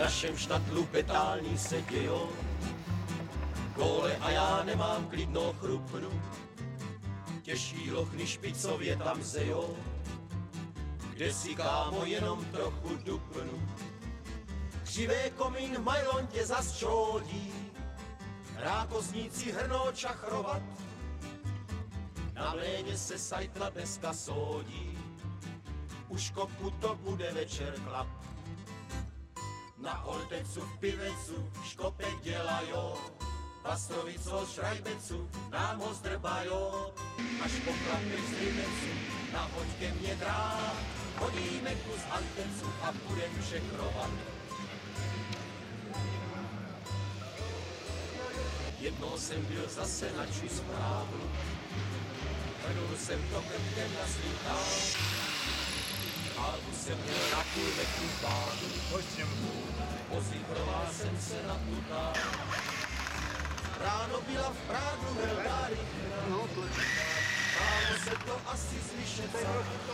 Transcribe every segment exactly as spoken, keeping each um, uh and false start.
našem štatlu petální se dějou. Kole a já nemám klidnou chrupnu, těžší lochny špicově tam zejou. Kde si kámo jenom trochu dupnu, křivé komín v majlontě zas čodí, rákozníci hrnou čachrovat, na mléně se sajtla dneska sodí, u škopu to bude večer chlap. Na holtecu v pivecu škopek dělajou, pastrovico šrajbecu nám ho zdrbajou, až po klapy z rybecu na hoďke mě drát, hodíme kus antecu a budem šekrovat. Jednou jsem byl zase na čus právu, hrnul jsem to krkem na slíkal, kávu jsem měl na půl metru pádu, pozíproval jsem se na tutá. Ráno byla v Prágu Heldáry, stálo se to asi z Vyšeca,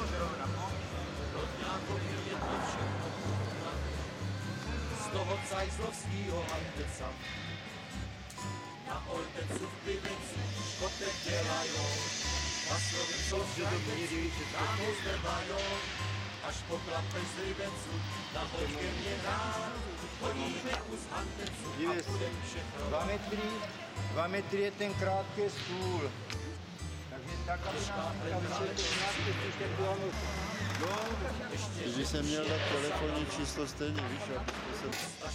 rodňákovi jedno všechno chutná, z toho cajzlovskýho anteca. Na oltecu v pivecu škopek dělajou, paslovicou šrajbecu nám ho zdrbajou, až po klape z rybecu na hoďke mě dát, hodíme kus antecu a budem všechno. Dva metry, dva metry je ten krátký stůl. Takže tak, aby nám ještě byla noc. Když jsem měl dát telefonní číslo stejně, víš, aby jsem...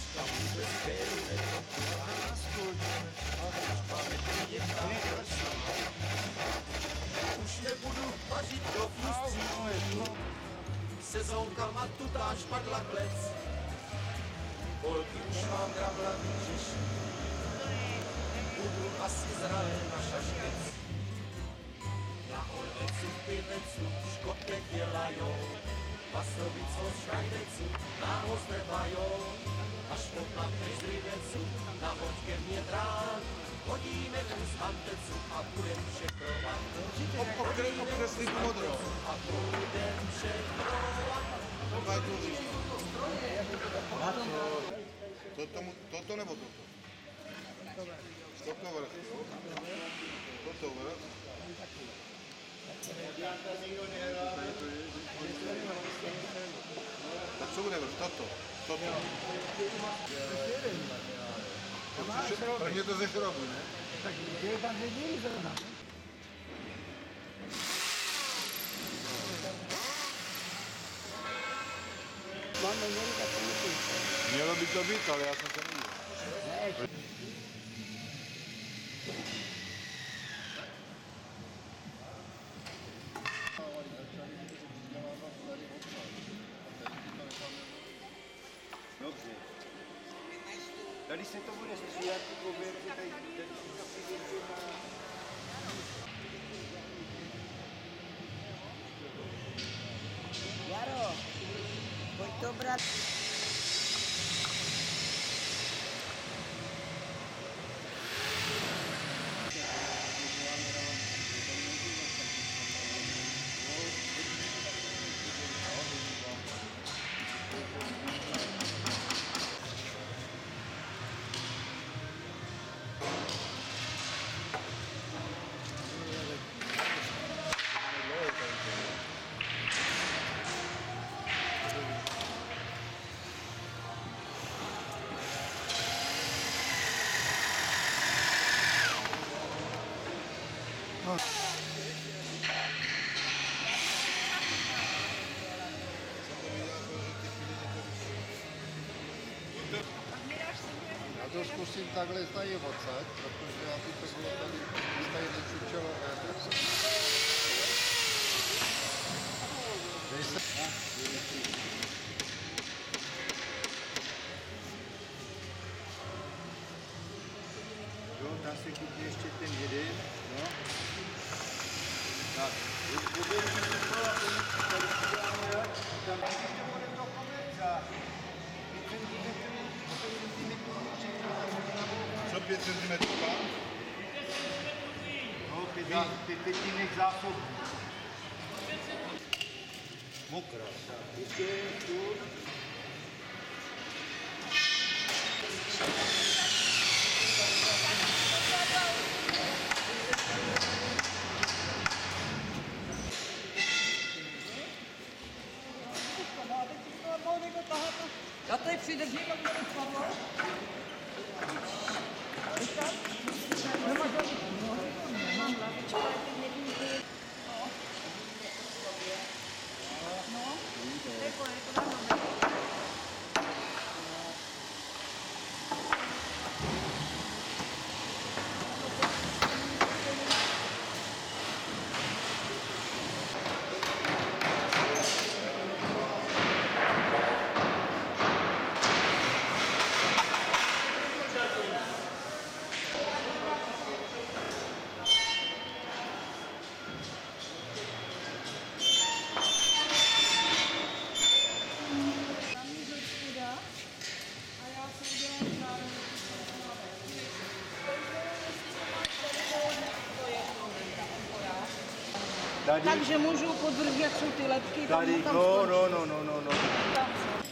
Už nebudu vařit do ústří, sezónkama tutá špadla klec. Polky už mám gravlavý řeší, budu asi zralé na šaškec. Na oldecu v pivecu škopek dělajou, pastrovico šrajbecu nám ho zdrbajou, až po klapy z rybecu na hoďke mě drát, hodíme kus antecu a budem šekrovat. Okreslí tu modrou. A budem šekrovat. Toto, toto nebo toto? Toto vrch. Toto vrch. Tak co bude vrch? Toto. Toto. Prvně to ze šrobu, ne? Tak je tam nedílí zrovna. Mělo by to být, ale já jsem se neviděl. Dobře. Tady se to bude stříhat, ty koberky, tady se to přijde na... Jaro, pojď to brát. Já to zkusím takhle tady odsaď, protože aby to bylo tady, tady nečučelo éter. Dej se... Jo, tam se chytne ještě ten jeden, no. Tak, tam ještě bude to komerca. Co pět centimetrů? No, pětinek zásob. Mokrá. Ještě tu. Já tady přidržím, jak to spadlo. Mám lavičku, ale teď nevím, kdy. No, to je kolik, to dám dobře. Tady, Takže můžu podvržet, jak jsou ty lepky. tam tady, tam no, skončí. no, no, no, no, no. Tam.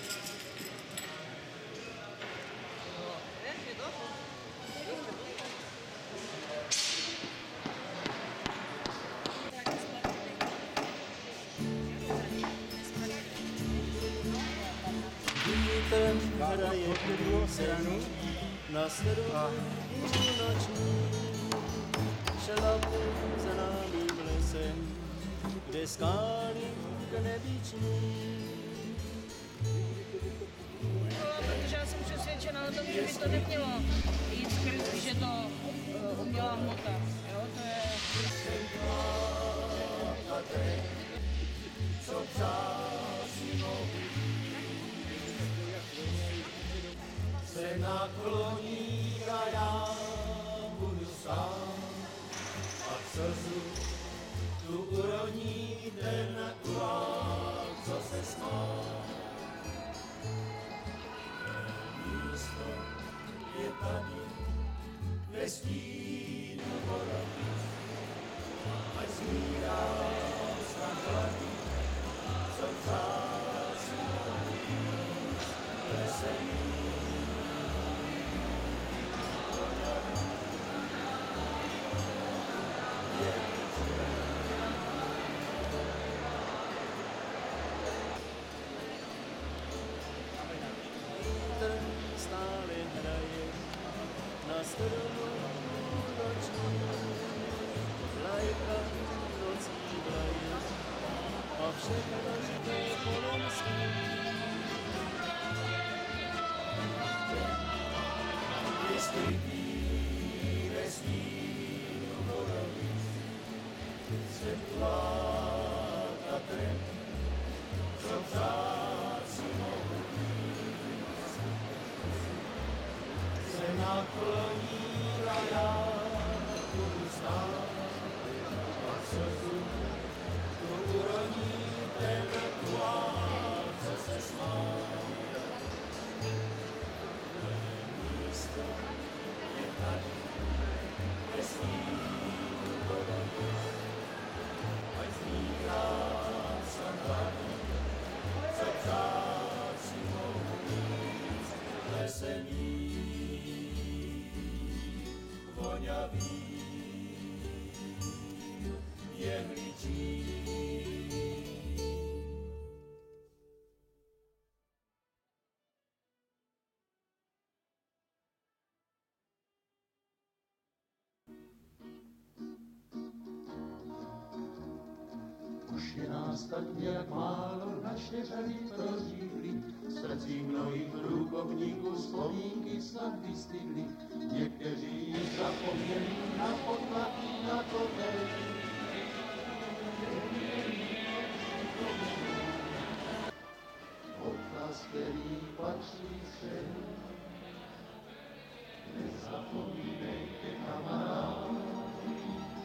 Vítr hraje píseň na strunu noční. Šlapu za námým lesem, kde skály k nebi ční. Protože já jsem přesvědčena o tom, že by to nemělo jít skrz, že to uh, umělá hmota. Jo, to je... Co přásí nohy, se nakloní a já budu sám a slzu tu uroní ten kulák, co se smál. Místo je tady ve stínu Borovic, ať smírá snad hladí, co přásí nohy, veselý. Stále hraje na strunu noční, vlajka nocí vlaje a všechno živé kolem spí. Je skrytý ve stínu Borovic, světlá Tatrem, co vzácí mohu se nakloní a já budu stát a slzu tu uroní ten kulák, co se smál. Místo je tady ve stínu Borovic, ať smíchá snad hladí, co vzácí mohu víc veselý. Voňavý jehličí. Už je nás tak nějak málo, naše řady prořídly, v srdcích mnohých průkovníků vzpomínky snad vystydly. Někteří již zapomněli na potlaky, na to tež. Odkaz, který patří všem, nezapomínejte kamarádi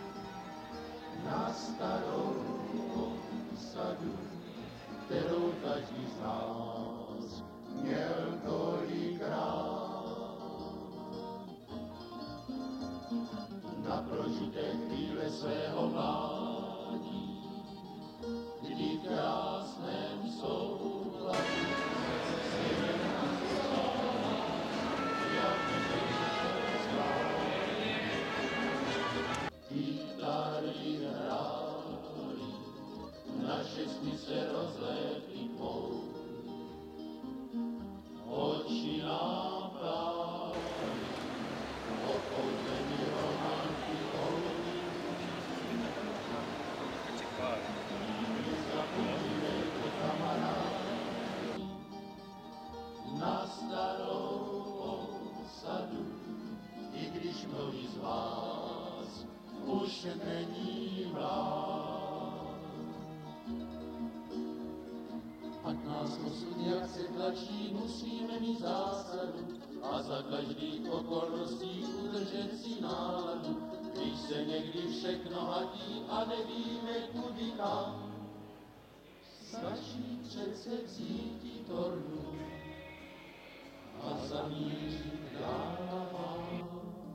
na starou osadu, kterou každý z nás měl tolikrát. Na prožité chvíle svého mládí, kdy v krásném souladu jak naše sny se rozlétly tmou. Oči nám práví, okouzení romantikou. Nezapomínejte, kamarádi, na starou osadu, i když mnohý z vás už není mlád. Ať nás osud jak se tlačí, musíme mít zásadu a za každých okolností udržet si náladu. Když se někdy všechno hadí a nevíme kudy kam, stačí přece vzít tornu a zamířit dál.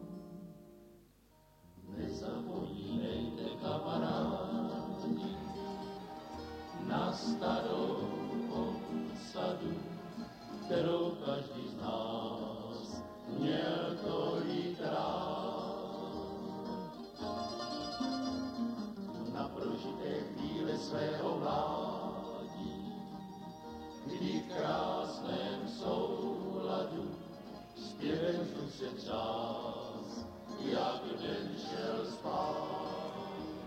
Nezapomínejte, kamarádi, na starou osadu, kterou každý z nás měl tolik rád. Na prožité chvíle svého mládí, kdy v krásném souladu zpěvem vzduch se třás, jak den šel spát.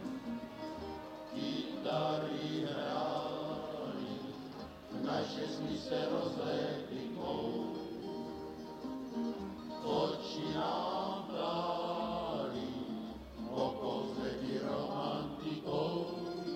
Kytary hrály, naše sny se rozlétly tmou. Oči nám plály, okouzlení romantikou.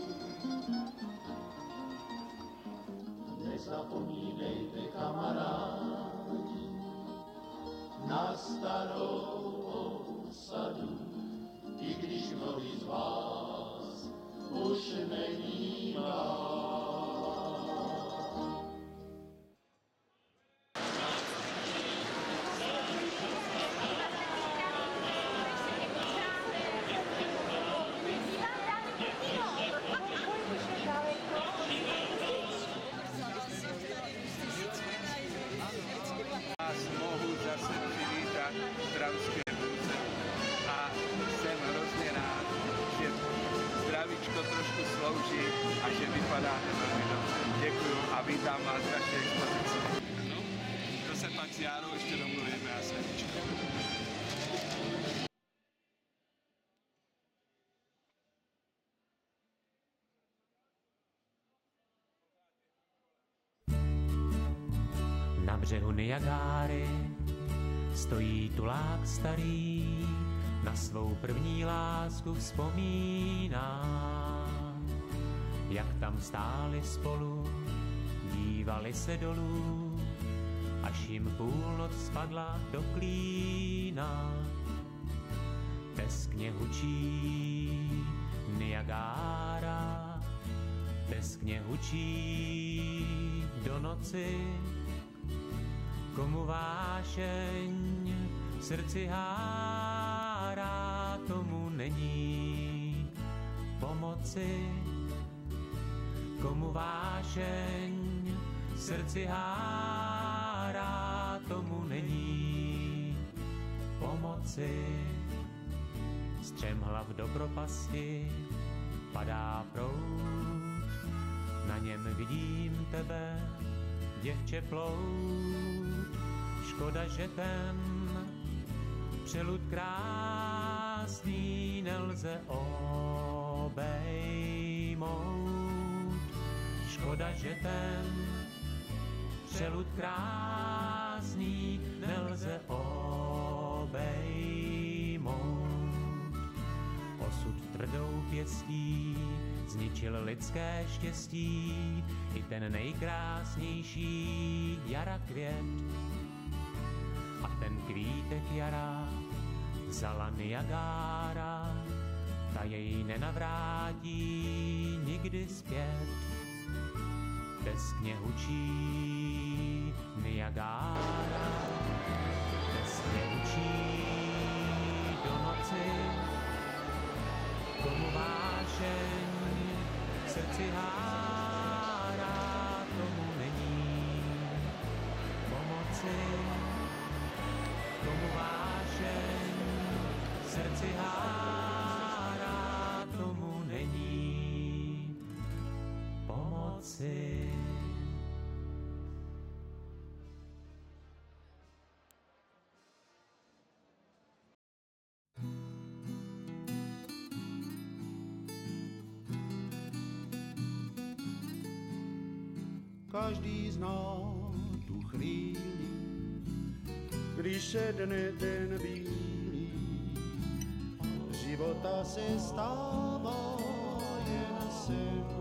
Nezapomínejte, kamarádi, na starou osadu, i když mnohý z vás už není mlád. Mohu zase přivítat v Dravské Burze a jsem hrozně rád, že zdravíčko trošku slouží a že vypadáte velmi dobře. Děkuju a vítám vás v vaší expozici. No, to se pak s Járou ještě domluvíme a Seničkou. Na břehu Niagáry stojí tulák starý, na svou první lásku vzpomíná. Jak tam stáli spolu, dívali se dolů, až jim půlnoc spadla do klína. Teskně hučí Niagára, teskně hučí do noci. Komu vášeň v srdci hárá, tomu není pomoci. Komu vášeň v srdci hárá, tomu není pomoci. Střem hlav do propasti padá proud, na něm vidím tebe, děvče, plout. Škoda, že ten přelud krásný nelze obejmout. Škoda, že ten přelud krásný nelze obejmout. Osud tvrdou pěstí zničil lidské štěstí, i ten nejkrásnější jara květ. A ten kvítek jara vzala Niagára, ta jej nenavrátí nikdy zpět. Teskně hučí Niagára, teskně hučí do noci. Komu vášeň v srdci hárá, tomu není pomoci. Komu vášeň v srdci hárá, tomu není srdci. Každý zná tu chvíli, když šedne ten bílý, života se stává jen sen.